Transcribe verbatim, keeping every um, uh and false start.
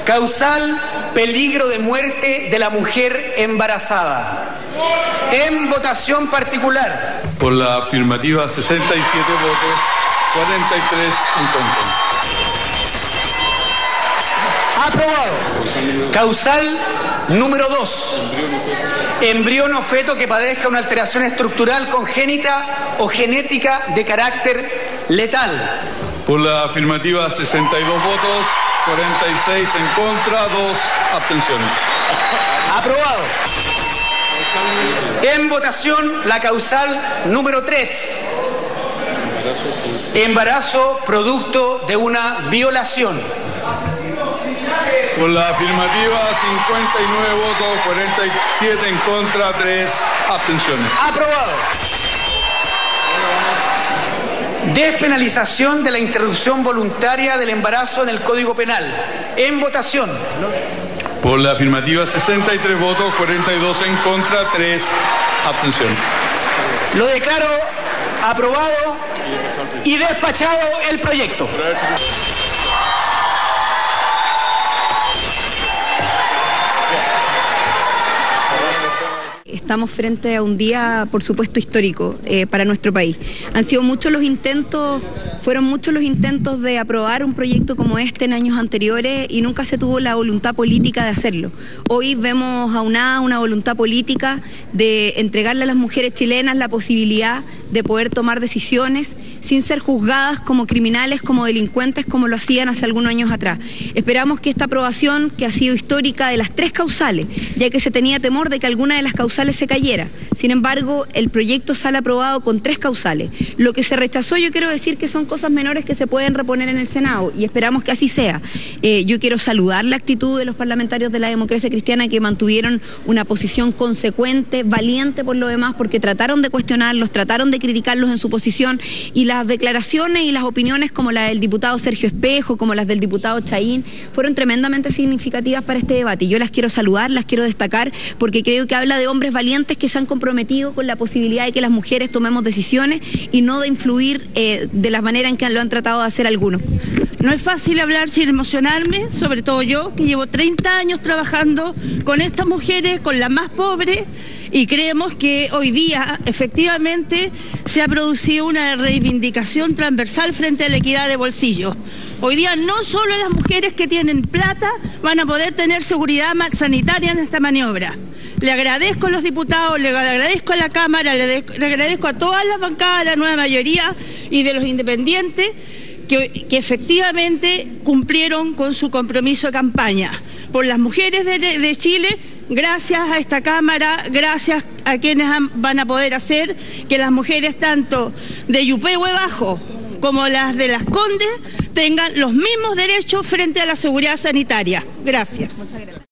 Causal, peligro de muerte de la mujer embarazada. En votación particular. Por la afirmativa, sesenta y siete votos, cuarenta y tres en contra. Aprobado. Causal número dos. Embrión o feto que padezca una alteración estructural congénita o genética de carácter letal. Por la afirmativa, sesenta y dos votos, cuarenta y seis en contra, dos abstenciones. Aprobado. En votación, la causal número tres. Embarazo producto de una violación. Por la afirmativa, cincuenta y nueve votos, cuarenta y siete en contra, tres abstenciones. Aprobado. Despenalización de la interrupción voluntaria del embarazo en el Código Penal. En votación. Por la afirmativa, sesenta y tres votos, cuarenta y dos en contra, tres abstenciones. Lo declaro aprobado y despachado el proyecto. Estamos frente a un día, por supuesto, histórico eh, para nuestro país. Han sido muchos los intentos, fueron muchos los intentos de aprobar un proyecto como este en años anteriores y nunca se tuvo la voluntad política de hacerlo. Hoy vemos aunada una voluntad política de entregarle a las mujeres chilenas la posibilidad de poder tomar decisiones sin ser juzgadas como criminales, como delincuentes, como lo hacían hace algunos años atrás. Esperamos que esta aprobación, que ha sido histórica de las tres causales, ya que se tenía temor de que alguna de las causales se cayera. Sin embargo, el proyecto sale aprobado con tres causales. Lo que se rechazó, yo quiero decir que son cosas menores que se pueden reponer en el Senado y esperamos que así sea. Eh, yo quiero saludar la actitud de los parlamentarios de la democracia cristiana que mantuvieron una posición consecuente, valiente por lo demás, porque trataron de cuestionarlos, trataron de criticarlos en su posición y las declaraciones y las opiniones como la del diputado Sergio Espejo, como las del diputado Chaín, fueron tremendamente significativas para este debate. Y yo las quiero saludar, las quiero destacar, porque creo que habla de hombres valientes que se han comprometido con la posibilidad de que las mujeres tomemos decisiones y no de influir eh, de la manera en que lo han tratado de hacer algunos. No es fácil hablar sin emocionarme, sobre todo yo, que llevo treinta años trabajando con estas mujeres, con las más pobres, y creemos que hoy día efectivamente se ha producido una reivindicación transversal frente a la equidad de bolsillo. Hoy día no solo las mujeres que tienen plata van a poder tener seguridad sanitaria en esta maniobra. Le agradezco a los diputados, le agradezco a la Cámara, le, le agradezco a todas las bancadas de la nueva mayoría y de los independientes que, que efectivamente cumplieron con su compromiso de campaña. Por las mujeres de, de Chile, gracias a esta Cámara, gracias a quienes han, van a poder hacer que las mujeres tanto de Yupehue Bajo como las de Las Condes tengan los mismos derechos frente a la seguridad sanitaria. Gracias.